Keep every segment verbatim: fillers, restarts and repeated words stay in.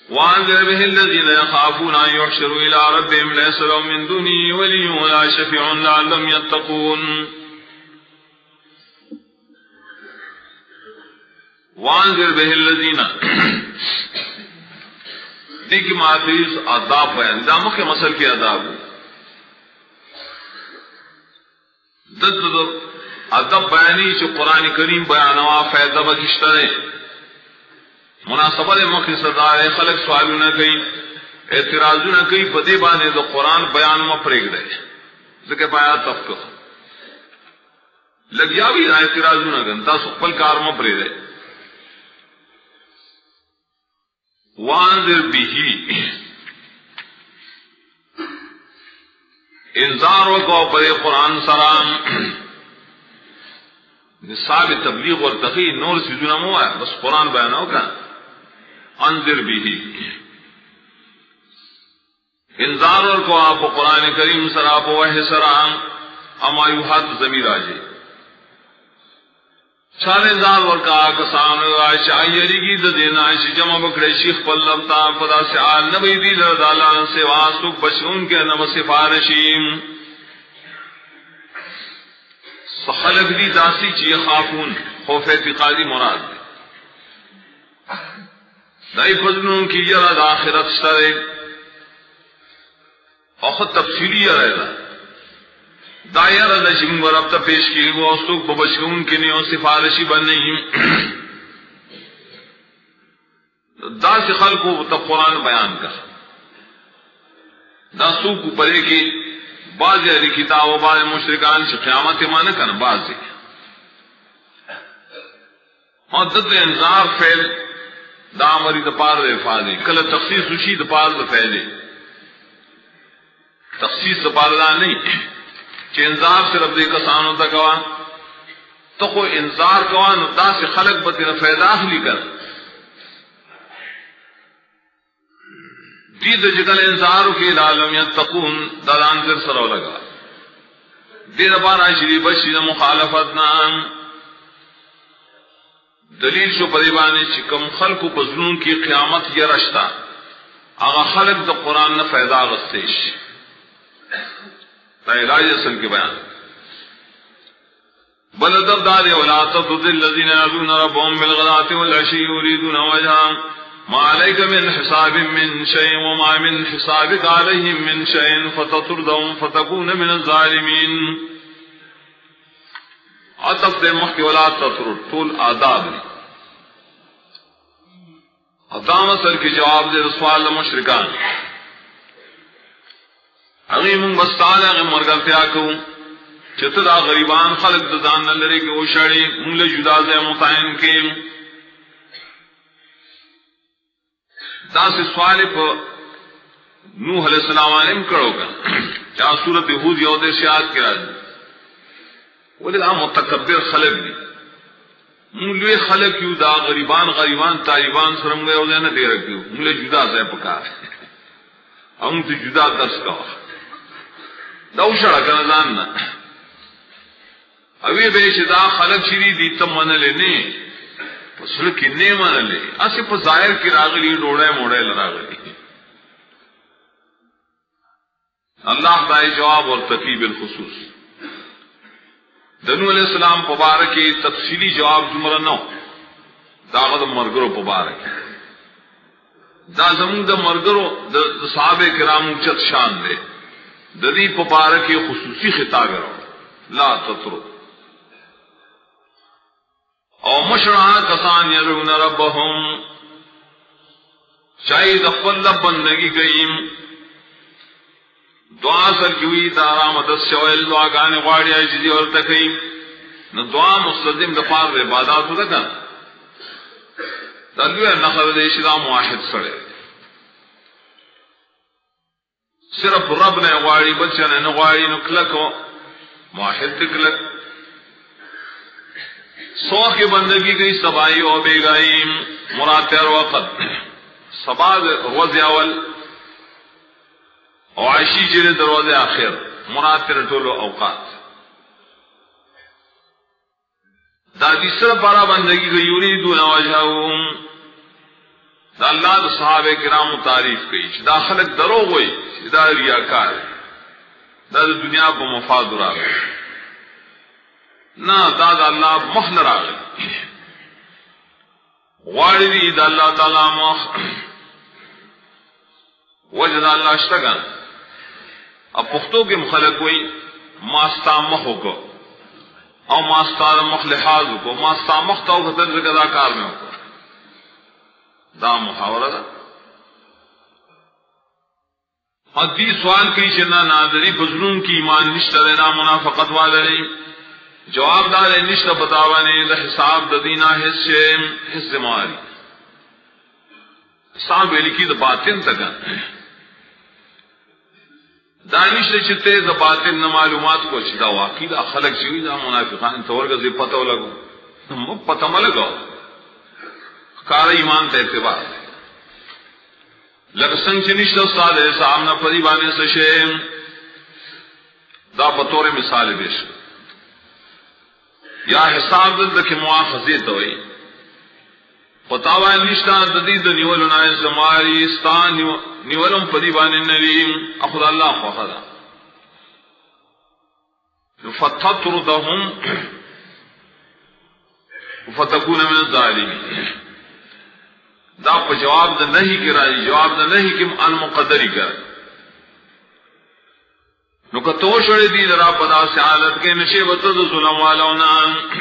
وانذر به الذين يخافون ان يحشروا الى ربهم ليس لهم من دونه ولي ولا شفيع لعلهم يتقون. وانذر به الذين دیکھ ماتریس آداب بیان داموں کے مسل کے آداب دد ادب بیانی جو قرآن کریم بیانوا فیضہ بکشترے مناسبت موقع صدار خلق سوالوں نہ کئی اعتراضوں نہ کئی پدے بانے تو قرآن بیان میں پریگ دے ذکر پایا تفکر لگیا بھی اعتراضوں نہ گن تا سقبل کار میں پرے دے. وانذر به انذار وکو پر قرآن سلام نصاب تبلیغ اور تقی نور سیدنا مو ہے بس قرآن بیان ہوگا. انذر به انذار اور کو آپ قرآن کریم سرا پو ہے سرا اما یوحات ضمیر آجے چار انذار اور کا کسان عائشہ ایری کی دینا عائشہ جمع بکڑے شیخ پلبتا پدا سے آل نبی دی لردالا سے واسق بشون کے نم سفارشیم خلق دی داسی چی خافون خوف اعتقادی مراد دائی فضلوں کی یرد آخرت سرے اور خود تفصیلی یرد دائی یرد شنگ ورابطہ پیش کی گو سوک ببشکون کے نیوں سفارشی بن نہیں دا سے خلقو تب قرآن بیان کر دا سوک پرے کی بعض اہلی کتاب و بعض مشرکان سے قیامت مانے کن بعض اور دد انذار فعل دا مری دپار دے فاضے کل تخصیص اسی دپار دے پہلے تخصیص دپار دا نہیں کہ انذار صرف دے کسانوں تک کوا تو کوئی انذار کوا دا سے خلق بطن فیدا اخلی کر دید جگل انذارو کے لعلم یتقون دادان کر سرو لگا دید بارا شریف بشید مخالفت نام دلیل شو پریبانی چکم خلق و بزنون کی قیامت یا رشتہ آغا خلق دا قرآن نا فیدا غستیش تا علاج اصل کے بیان بل ادب دارے ولا تطد الذین یدعون ربهم بالغداة والعشی یریدون وجہا ما عليك من حساب من شيء وما من حسابك عليهم من شيء فتطردهم فتكون من الظالمين. عطف دے محکی ولا تطرد طول آداب عطام اثر کی جواب دے رسوال مشرکان اغیم بستان اغیم مرگل تیاکو چتدا غریبان خلق ددان نلرے کے اوشاڑی مول جدا دے مطائن کے دا سے سوال پر نوح علیہ السلام علیہ کرو گا کیا صورت یہود یہود سیاد کرا دی ولی دا متکبر خلق دی مولوی خلق کیوں دا غریبان غریبان طالبان سرم گئے ہوئے نہ دے رکھیو مولے جدا دے پکار ہم تو جدا درس کا دا اوشڑا کنزان نا اوی بیش دا خلق شری دی تم من لینے پسل کنے من لے اسی پا ظاہر کی راغلی ڈوڑے موڑے لراغلی اللہ دائی جواب اور تقیب الخصوص دنو علیہ السلام پبارکی تفصیلی جواب جمرہ نو داغت مرگرو پبارکی دا زمون دا مرگرو دا صحابہ کرام چت شان دے ددی پبارکی خصوصی خطاب رو لا تطرو او مشرعان کسان یدعون ربهم شاید اقبل لب بندگی گئیم دعا سر کیوئی تارامت الشوئل دعا گانے غاڑی آئی چیزی اور تکیم نہ دعا مستدیم دفار دے عباداتو تکا تلوی نخر دے اسلام واحد سڑے صرف رب نے غاڑی بچہ نے غاڑی نکلکو واحد تکلک سو کی بندگی گئی سبائی و بیگائی مراتر وقت سبا روز اول اور عشی جرے دروازے آخر مراتر ٹولو اوقات دادی سر پارا بندگی گئی یریدون وجہہم دا اللہ دا صحابہ کرام تعریف کی چې دا خلق دروغ وي چې دا ریاکار دا د دنیا په مفاد راغلی نه دا د الله مخ راغلی غواړي دي د الله تعالی مخ وجد الله اشتغل اب پختو کے مخلق کوئی ماستا مخ کو او ماستا مخ لحاظ کو ماستا مخ تو خطر سے کدا کار میں ہو دا محاورہ دا حدیث سوال کی چنا ناظری بزرگوں کی ایمان نشتہ دینا منافقت والا نہیں جواب دار نشتہ بتاوانے دا حساب دا دینا حصے حصے ماری حساب لکھی دا باطن تکا دانش نے چتے دا باطن معلومات کو چتا واقعی دا خلق چوئی دا منافقان تورگا زی پتہ لگو پتہ ملگو کار ایمان تا اعتبار لگ سنگ چنشت استاد سامنا پری بانے سے شیم دا بطور مثال بیش یا حساب دل دکی مواخذی توئی پتاوان نشتا ددید نیولن آئین زماری استان نیولن پری بانے نریم اخد اللہ خوخدا فتطردهم فتکون من الظالمین دا پا جواب دا نہیں کرائی جواب دا نہیں کم المقدری کر نو کتو شڑی دی درا پدا سے حالت کے نشے بتد ظلم والاونا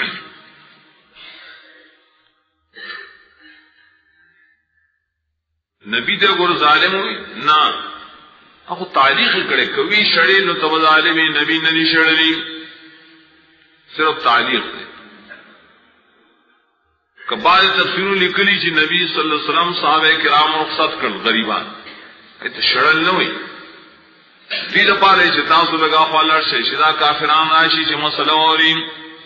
نبی دے گر ظالم ہوئی نا اخو تاریخ کڑے کوئی شڑی نو تب ظالمی نبی ننی شڑی صرف تاریخ دے کبار تفسیر لکلی چی نبی صلی اللہ علیہ وسلم صحابہ کرام رخصت کر غریبان ایت شڑل نوئی دید پارے چی تاسو لگا خوالر سے شدا کافران آشی چی مسئلہ اوریم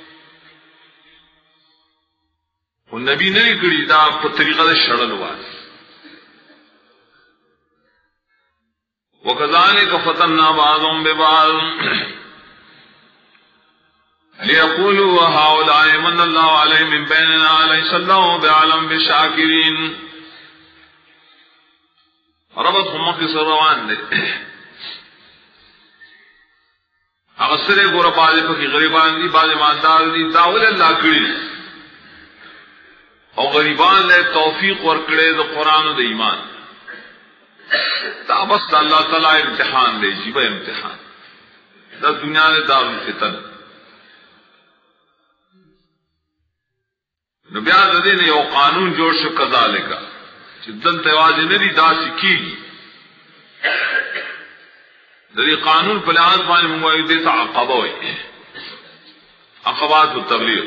و نبی نوی کری دا پر طریقہ دا شڑل ہوا وَكَذَلِكَ فَتَنَّا بَعْضُهُمْ بِبَعْضٍ لِيَقُولُوا هَؤُلَاءِ مَنَّ اللَّهُ عَلَيْهِم مِّن بَيْنِنَا أَلَيْسَ اللَّهُ بِأَعْلَمَ بِالشَّاكِرِينَ ربط ہم کی سروان دے اغسرے گورا بازے پکی غریبان دی بازے ماندار دی داول اللہ کری او غریبان لے توفیق ورکڑے دا قرآن و دا ایمان دا بس اللہ تعالیٰ امتحان دے جیبہ امتحان دا دنیا نے دار الفتن نو بیا دے نے یو قانون جوڑ شو کذالکا چدن تواجہ ندی دا سکی گی دے قانون پلان پانی موائی دیتا عقبہ ہوئی عقبات و تبلیغ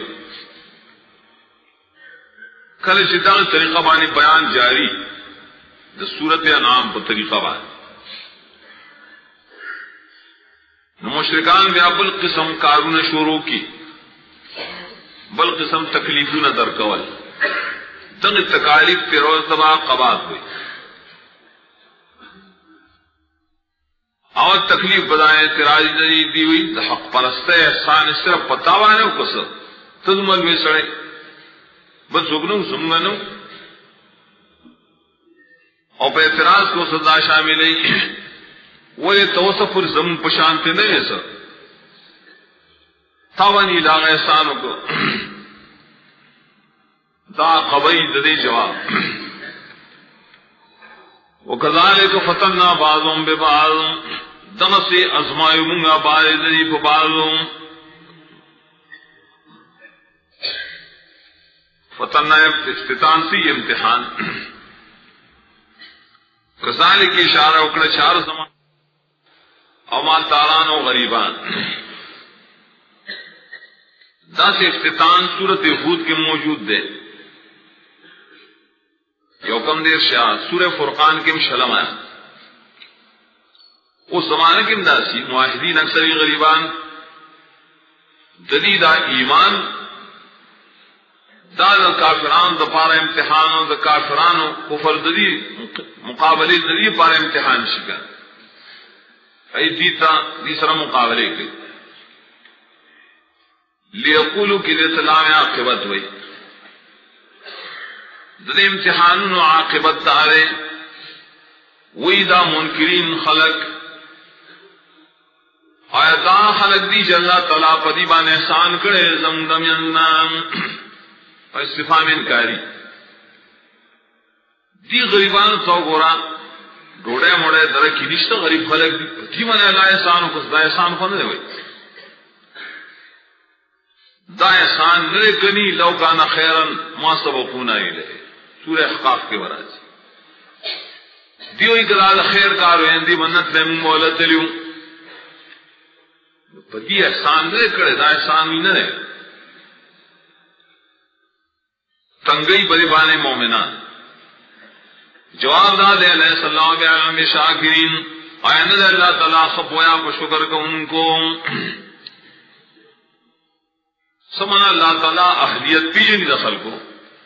کل چدہ طریقہ بانی بیان جاری دا سورت انعام پر طریقہ بانی مشرکان بیا بل قسم کارون شروع کی بل قسم تکلیفون در کول تنگ تکالیف تیروز دبا قبات ہوئی اور تکلیف بدائیں اعتراض دی ہوئی دا حق پرستے احسان صرف پتاوانے ہو کسر تدمل میں سڑے بس سگنو سمگنو اور پہ اعتراض کو صدا شامل ہے وہ یہ توصف زم پشانتے نہیں سر تاوانی لاغ احسانوں کو دا قبئی ددی جواب وکذالک فتنا بعضهم ببعض دغسی ازمائیو منگا بعض ددی ببعضهم فتنا افتتان سی امتحان کذالک اشارہ اکڑا چار زمان او مالداران و غریبان دا سے افتتان سورت ہود کے موجود دے یوکم دیر شاہ سورہ فرقان کے مشلم ہے اس زمانے کے مداسی معاہدین اکثری غریبان جدیدہ ایمان دا دا کافران دا پارا امتحان دا کافرانو کفر ددی مقابلے ددی پارا امتحان شکا ای دیتا دیسرا مقابلے کے لیقولو کی دی سلام عاقبت ہوئی د امتحانونو عاقبت دارے وی دا منکرین خلق آیا دا خلق دی جللہ تعالیٰ پدی بان احسان کرے زمدم ینام اور استفام انکاری دی غریبان تو گورا ڈوڑے موڑے درکی نشتا غریب خلق دی دی من اللہ احسانو کس دا احسان خونے دے وئی دا احسان نرے کنی لو کانا خیرن ما سبقونا ایلے سورہ احقاف کے براج دیوئی کلال خیر کارو اندی منت لے مولت لیوں پتی احسان نرے کرے دا احسان ہی نرے تنگئی بری بانے مومنان جواب دا دے علیہ السلام بیعلم شاکرین آئین دے اللہ تعالیٰ خبویا کو شکر کو ان کو سمنا اللہ تعالیٰ اہلیت پیجنی دخل کو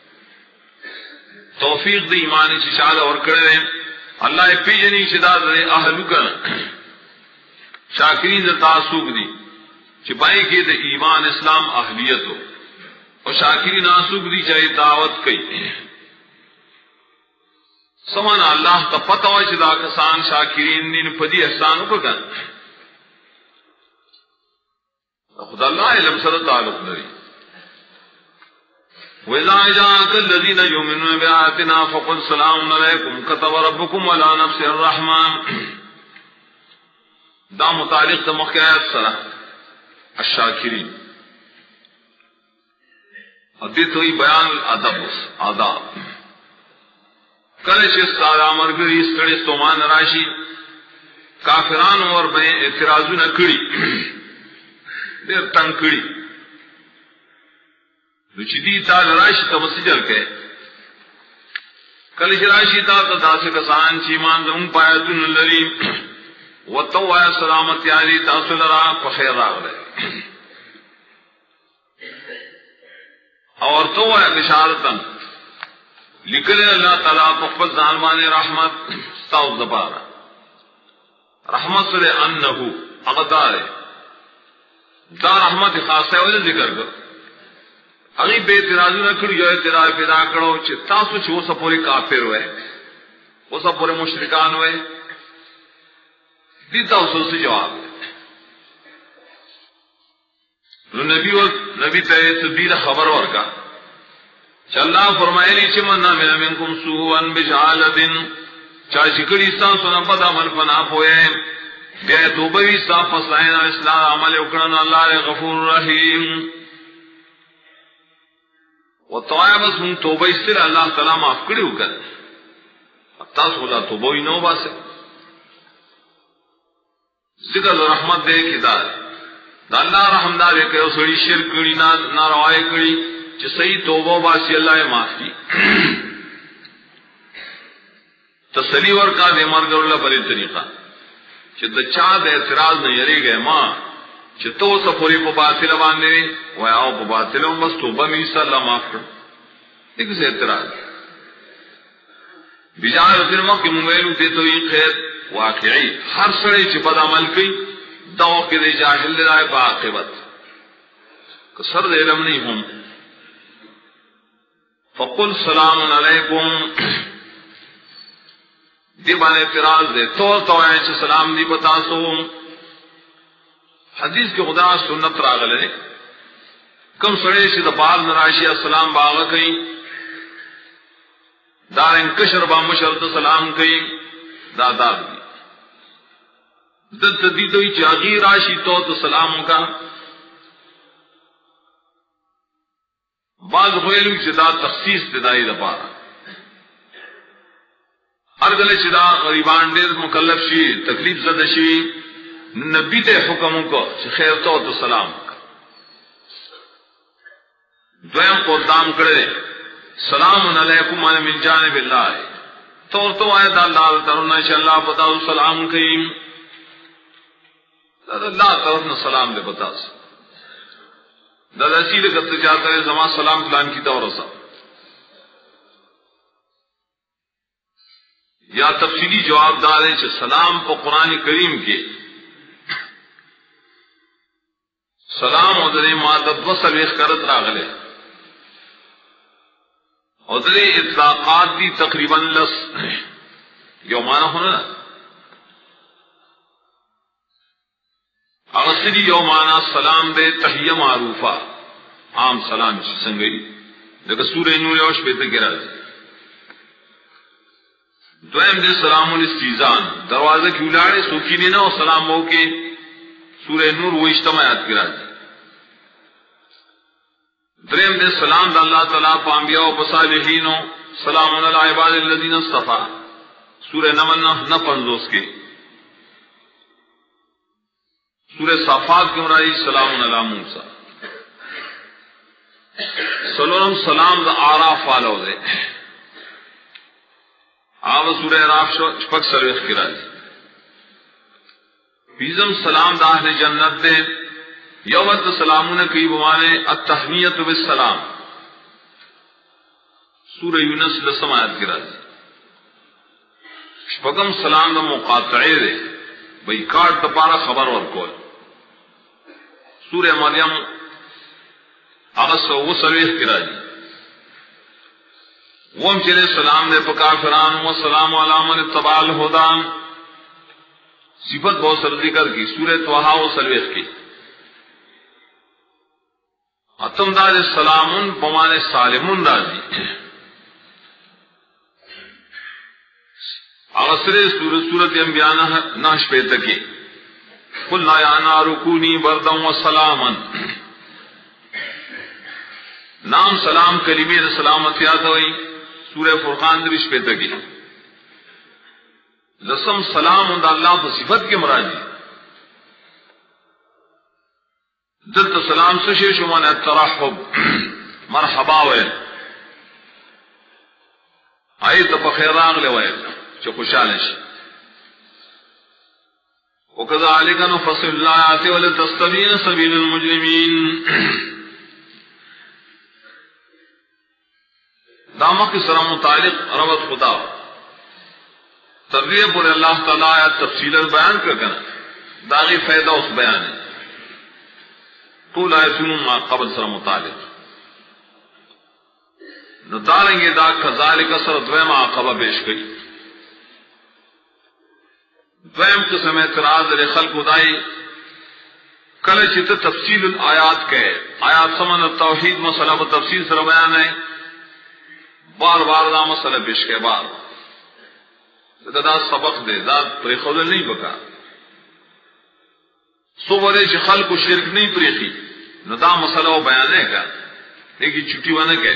توفیق دی ایمانی چشاد اور کرے اللہ پیجنی شداد دے اہلو کر شاکرین دے تعصوب دی چپائی کے دے ایمان اسلام اہلیت ہو اور شاکرین آسوب دی چاہے دعوت کئی سمانا اللہ تا پتہ ہوئی چدا کسان شاکرین دین پدی احسانو کو کن خدا اللہ علم صد تعلق داری وَإِذَا جَاءَكَ الَّذِينَ يُؤْمِنُونَ بِآيَاتِنَا فَقُلْ سَلَامٌ عَلَيْكُمْ كَتَبَ رَبُّكُمْ عَلَى نَفْسِهِ الرَّحْمَةَ دا متعلق دا مخیات سرح الشاکرین ادیت ہوئی بیان الادب آداب کلش استاد عمر گری استڑی استومان راشی کافران اور بنے اعتراضو نکڑی دیر تنگ کڑی نچدی تا راشی تا مسجل کے کلش راشی تا تا داس کسان چیمان دا ان پایتون لری و تو آیا سلامت یاری تاصل را پخیر راغ لے اور تو آیا بشارتن لکھلے اللہ تعالیٰ پخفت ظالمان رحمت ستاؤ زبارا رحمت سرے انہو اقدار دا رحمت خاص ہے وجہ ذکر کر اگی بے اعتراضی نہ کری جو اعتراض پیدا کرو چھ تاسو چھ وہ سب پورے کافر ہوئے وہ سب پورے مشرکان ہوئے دیتا اسو سے جواب نبی و نبی تے تدبیر خبر ورکا چلا فرمائے لی چمنا من منکم سوءا بجعالت چا شکری سا سنا پد عمل فنا پوئے بے توبوی سا فسائنا اسلام عمل اکرن اللہ غفور رحیم و توائے بس من توبہ استر اللہ تعالیٰ معاف کری ہوکر اب تاس خلا توبوی نو باسے ذکر رحمت دے کی دار دا اللہ رحم دارے کہ اسوڑی شرک کری ناروائے کری چھ صحیح توبہ باسی اللہ معاف کی تسلی ورکا دے مرگر اللہ پر طریقہ چھ دچا دے اعتراض نہ یری گئے ماں چھ تو سپوری پا باطل باندے وی آو پا باطل ہوں بس توبہ میسا اللہ معاف کر ایک سے اعتراض بجان رسل موقع مویلو تے تو یہ خیر واقعی ہر سڑے چھ پد عمل کی دو کے دے جاہل لائے با عاقبت کسر دے علم نہیں ہوں فقل سلام علیکم دی بان اعتراض دے تو تو ایچ سلام دی بتاسو حدیث کے خدا سنت راغلے کم سڑے سے دبال نراشی السلام باغ کئی دارن کشر با مشرد سلام کئی دادار دی دت دی دوی چاگی راشی تو تو سلام کا بعض خویلوی چدا تخصیص ددائی دپارا ارگل چدا غریبان دیر مکلف شی تکلیف زد شی نبی تے حکموں کو خیر تو تو سلام کا دویم قدام کرے سلام علیکم من جانب اللہ تو تو آیت اللہ ترون انشاءاللہ بتاؤ سلام کریم اللہ طرف نہ سلام دے بتا دادا سیدھے کرتے چاہتا ہے زمان سلام پلان کی دور سا یا تفصیلی جواب دار ہے سلام کو قرآن کریم کے سلام ادھر مادت و سلیخ کرت راغلے اور درے اطلاقات دی تقریباً لس یو معنی ہونا اغسری یو معنی سلام دے تحیہ معروفہ عام سلام سنگئی لیکن سورہ نور یوش بیتے گرا دویم دے سلام الاستیزان دروازہ کی الاڑے سوکی دینا اور سلام ہو کے سورہ نور وہ اجتماعات گرا دریم دے سلام دا اللہ تعالیٰ پانبیاء و بصالحینو سلام علی عباد الذین اصطفیٰ سورہ نمن نہ پنزوس کے سورہ صافات کے مرائی سلام علی موسیٰ سلام سلام دا آراف والا دے آب سورہ راف شپک سرویخ کی راجی بیزم سلام دا اہل جنت دے یومت سلامون کی بمانے التحمیت بالسلام سورہ یونس لسم آیت کی راجی شپکم سلام دا مقاطعے دے بھئی کارڈ تپارا خبر ورکول سورہ مریم اغس و سرویخ کی راجی وم چلے سلام دے پکافران و سلام علامن اتباع الہدان صفت بہت سر ذکر کی سورہ توحا و سرویخ کی اتم دار سلامن بمان سالمن راجی اغسر سورت سورت انبیانہ ناش پیتکی قلنا یا نار کونی بردم و سلامن نام سلام کلمہ سلامتیات ہوئی سورہ فرقان دریش پیتکی لسم سلام دا اللہ پر صفت کے مرادی دلت سلام سشی شمان الترحب مرحبا ویل آئیت بخیر آغلے ویل چو خوشالش وکذالک نفصل الآیات ولتستبین سبیل المجرمین دامہ کی سرم متعلق ربط خدا تربیہ پر اللہ تعالیٰ آیات تفصیل بیان کر کر داغی فائدہ اس بیان ہے طول آیتون ما قبل سر متعلق نتاریں گے دا کذالک سر دویم عقبہ پیش کری دویم قسم اعتراض لے خلق دائی کل چیت تفصیل الآیات کے آیات سمن التوحید مسئلہ و تفصیل سر بیان ہے بار بار دا مسئلہ پیش کے بار دا سبق دے دا پریخود نہیں بکا سو برے چی خلق و شرک نہیں پریخی نو دا مسئلہ و بیانے کا لیکن چھٹی وانے کے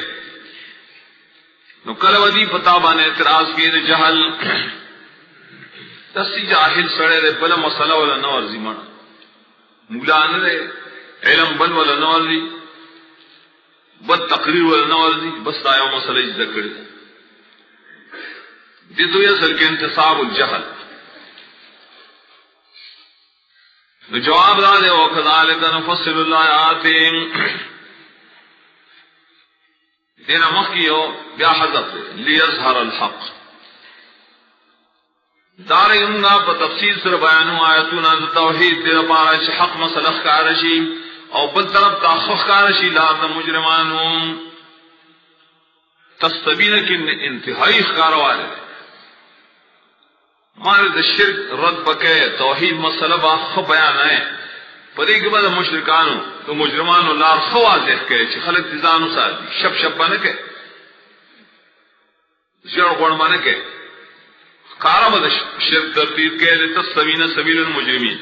نو کل ودی پتا بانے اعتراض کی دے جہل دستی جاہل سڑے دے بلا مسئلہ والا نورزی مانا مولانے دے علم بل والا نورزی بد تقریر والا نورزی بس دایو مسئلہ جدہ کردے دی تو اصل کے انتصاب الجہل تو جواب دا دے وَكَذَلِكَ نُفَصِّلُ الْآيَاتِ دینا مخیو بیا حضرت لِيَظْهَرَ الْحَقِّ دارے انگا پا تفصیل سر بیانو آیتونا دا توحید دے پارا چھ حق مسلخ کارشی او بل طرف تاخخ کارشی لازم مجرمانو تستبین کی انتہائی خکاروالے مارے دا شرک رد پکے توحید مسئلہ با خب بیان ہے پدی کے بعد مشرکانو تو مجرمانو لار خوازح کے چھ خلق تیزانو ساتھی شب شب بنکے زیر غن بنکے کارا با دا شرک ترتیب کے لتستبین سبیل المجرمین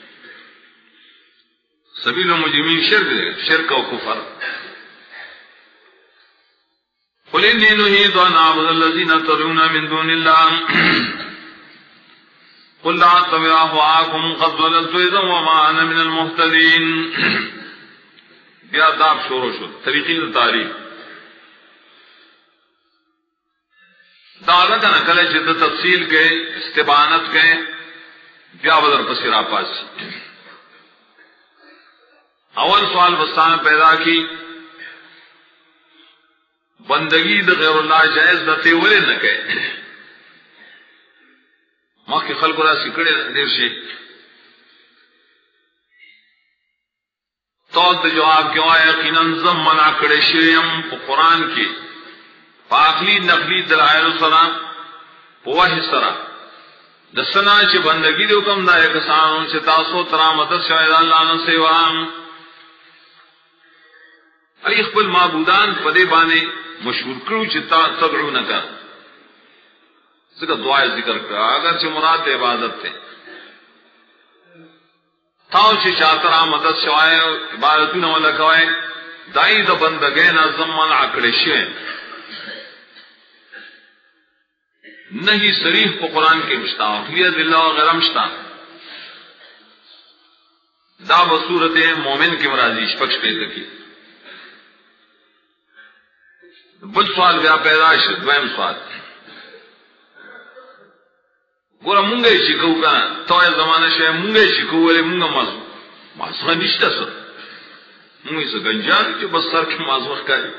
سبیل المجرمین شرک دے شرک و کفر قل انی نہیت ان اعبد الذین تدعون من دون اللہ قل لا اتبع اهواءكم قد ضللت اذا وما انا من المهتدين بیا داب شروع شد طریقی تعریف دعوت نہ کلے جد تفصیل کے استبانت کے بیا بدر پسرا پاس اول سوال بستان پیدا کی بندگی د غیر اللہ جائز دتے ولے نہ کہ ماں کے خلق را سکڑے دیر سے تو جواب کیوں آیا یقیناً زم منع کڑے شریم قرآن کی پاکلی نقلی دلائل سرا پوہ سرا دسنا چھ بندگی دے حکم دا کسانو چھ تاسو ترا مدد شاید اللہ نہ سیوام ای خپل معبودان پدے بانے مشہور کرو چھ تدعونکا ذکر دعا ذکر کرا اگر چھ مراد عبادت تے تاو چھ چاترا مدد شوائے عبادتون والا کوئے دائی دا بندگین زمان عقلشیں نہیں صریح کو قرآن کے مشتا اخلیت اللہ وغیرہ مشتا دا بصورت مومن کے مرازی شپکش پیدا کی بل سوال بیا پیدائش دویم سوال گورا منگے شکو کنا توئے زمانہ شے منگے شکو ولی منگا مازو مازو نشتا سر منگی سے گنجان جو بس سر کی مازو کاری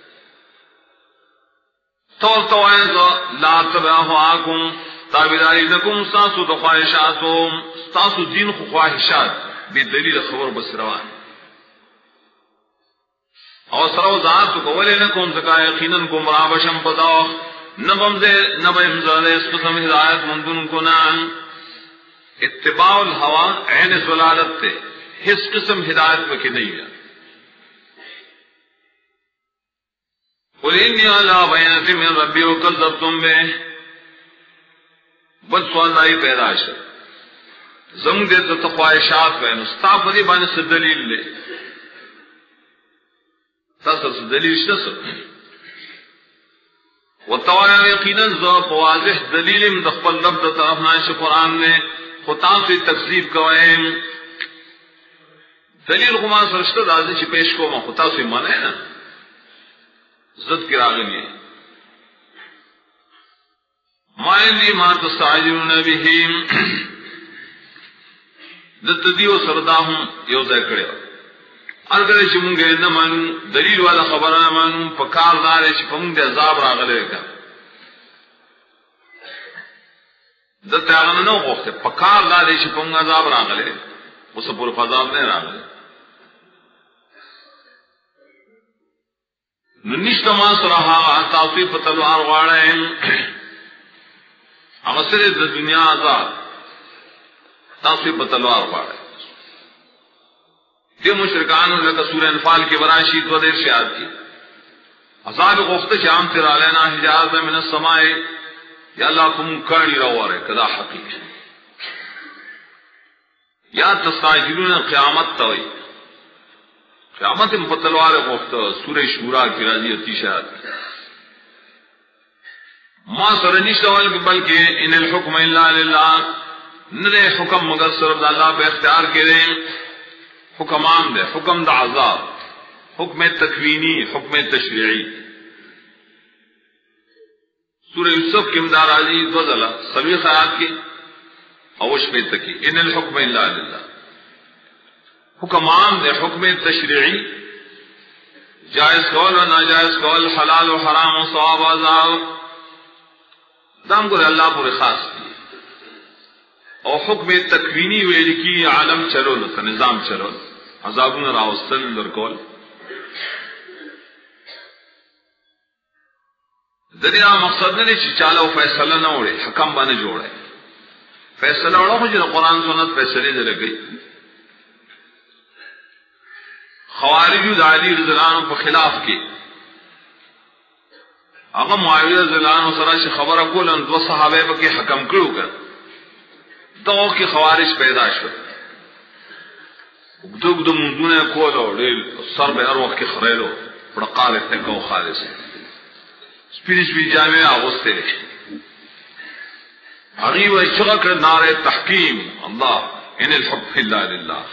طور توائزا لا تبعہو آکم تابداری لکم ستاسو دخواہشاتو ستاسو دین خو خواہشات بی دلیل خبر بس روان اور سرو ذات کو ولی لکم زکا یقیناً کو مرابشم پتاو نبم دے نبم زادے اس قسم ہدایت مندن کنان اتباع الہوا عین سلالت تے اس قسم ہدایت وکی نہیں ہے قل انی علی بینۃ من ربی وکذبتم بہ بل سوال لائی پیدا شد زم دے تو خواہشات وین استافری بانے سے دلیل لے تصل سے دلیل شتصل وطوایا یقیناً ذوق واضح دلیل مدخبل لفظ طرف نائش قرآن نے خطاب سے تکذیب کوئیں دلیل خمان سرشتہ دازی چی پیش کو ما خطاب سے مانے نا زد کی راغلی ہے مائن دی ما تستعجلون بہیم دتدیو سرداہم یو ذکرے ارگلے چی منگے نمانو دلیل والا خبر نمانو پکار دارے چی پمونگ دے عذاب راغلے گا دت آغانا نو خوفتے پکار دارے چی پمونگ عذاب راغلے اس پور فضاب نہیں راغلے ننشت ما سرحا تاثیر تلوار غاڑیں اغسر دنیا آزاد تاثیر تلوار غاڑیں یہ مشرکان لکا سورہ انفال کے برائشی دو دیر سے آتی عذاب غفت شام تیرا لینا حجاز من السمائے یا اللہ کم کرنی رو رہے کدا حقیق یا تستعجلون قیامت توئی قیامت ان پتلوار غفت سورہ شورا کی راضی اتیشات ما سرنیشت بلکہ ان الحکم اللہ للہ نرے حکم مگر صرف اللہ پہ اختیار کرے حکم عام دے حکم دا عذاب حکم تکوینی حکم تشریعی سورہ یوسف کی امدار راضی دو ذلہ سبھی خیات کی اوش پہ تکی ان الحکم اللہ للہ حکم عام دے حکم تشریعی جائز قول و ناجائز قول حلال و حرام و ثواب و عذاب دام کو اللہ پورے خاص کی اور حکم تکوینی ویلی کی عالم چلو لتا نظام چلو عذابون راوستن در کول دریا مقصد نے چالا فیصلہ نہ اڑے حکم بانے جوڑے فیصلہ اڑا مجھے قرآن سنت فیصلے دے گئی خوارج علی رضی اللہ عنہ پر خلاف کی اگر معاویہ رضی اللہ عنہ سرا سے خبر کول ان دو صحابہ پر کے حکم کرو کر دو کی خوارج پیدا شد اگدو اگدو منزونے کولو سر بے ہر وقت کے خریلو بڑا قالب تکو خالص سپیڈ سپیڈ جامعہ آغستے عغیب چغکر نار تحکیم اللہ ان الحکم اللہ للہ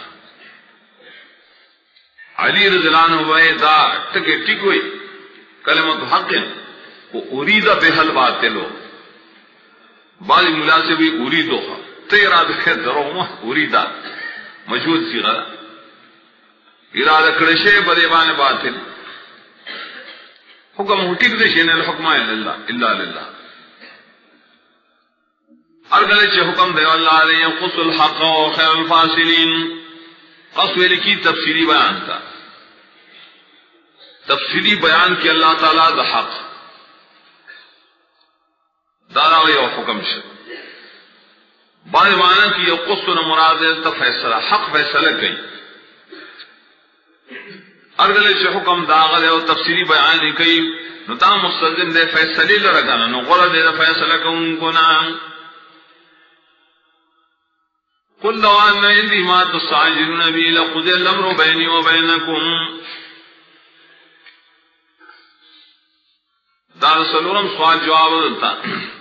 علی رضی اللہ عنہ وے دا ٹکے ٹکوئی کلمت حق وہ اریدہ بحل باطلو بالی ملا سے بھی اریدو تیرا دکھے درومہ اریدہ مجہود سی غلط ارادہ کرشے بدیبان باطل حکم ٹک دے شین الحکم الا للہ ارگلے چے حکم دے اللہ علیہ قص الحق و خیر الفاصلین قصویل کی تفسیری بیان تھا تفسیری بیان کی اللہ تعالیٰ دا حق دارا یو حکم شد بعض معنی کی یو قصن مراد تا فیصلہ حق فیصلہ کئی ارگلے چھ حکم داغل ہے و تفسیری بیانی کئی نو تا مستلزم دے فیصلی لرگانا نو غرد دے فیصلہ کن کنا قل لو ان عندي ما تستعجلون به لقضي الامر بيني وبينكم دار سلورم سوال جواب دیتا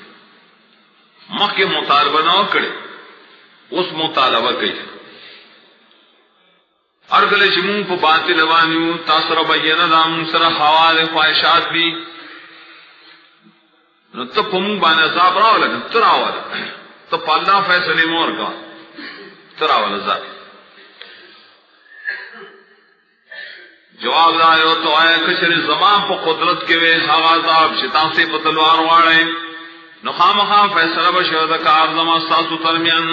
مخی مطالبہ نہ کرے اس مطالبہ کئی ارگلے چمون کو باطل وانیو تاثر بین دام سر حوال خواہشات بھی نو تب پمون بانے عذاب راو لگن تراو لگن تب اللہ فیصلے مور کا تراو لذات جواب دائیو تو آئے کشر زمان پا قدرت کے وے حغازاب شیطان سے پتلوار وارے نخام خام فیصلہ بشہد کار زمان ساسو ترمیان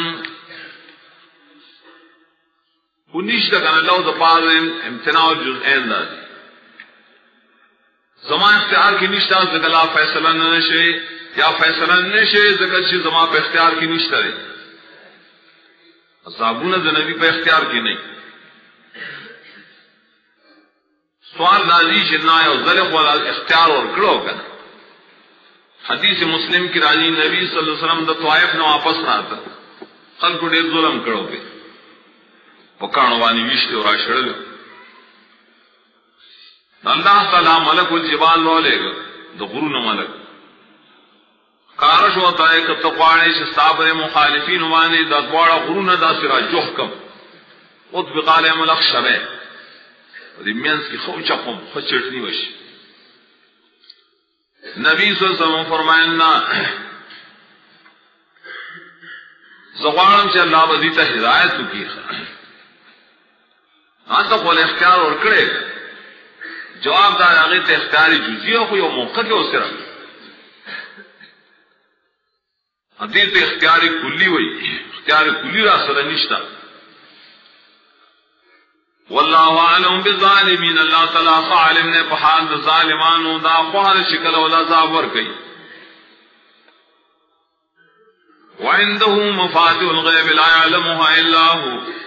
کنیش تکن اللہ دا پارن امتناع جزئین دا دی زمان اختیار کی نشتا زکلا فیصلہ نشے یا فیصلہ نشے زکل چی زمان پہ اختیار کی نشتا دی صحابون زنبی پہ اختیار کی نہیں سوال نازی چنا ہے ذلق والا اختیار اور کڑو کنا حدیث مسلم کی راجی نبی صلی اللہ علیہ وسلم دا طائف نے واپس نہ آتا خلق کو دیر ظلم کڑو پہ پکانو وانی ویشتے اور آشڑ اللہ تعالی ملک الجبال لو لے گا دا غرون ملک کارش ہوتا ہے کہ تقوانے شستابر مخالفین وانی دا دوارا غرون دا سرا جوحکم اتبقال ملک شبے ریمینس کی خوچا قوم خود چٹنی وشی نبی صلی اللہ علیہ وسلم فرمائننا زغوارم سے اللہ وزیتا ہدایت کی آتا قول اختیار اور کرے جواب دار آگیت اختیاری جزیہ ہو یا موقع کے اسے رکھ حدیث اختیاری کلی ہوئی اختیاری کلی را سرنشتا واللہ عالم بالظالمین اللہ تعالیٰ عالم نے پہال ظالمانو دا خوار شکل و لذاب ورکی وعنده مفاتح الغیب لا يعلمها الا هو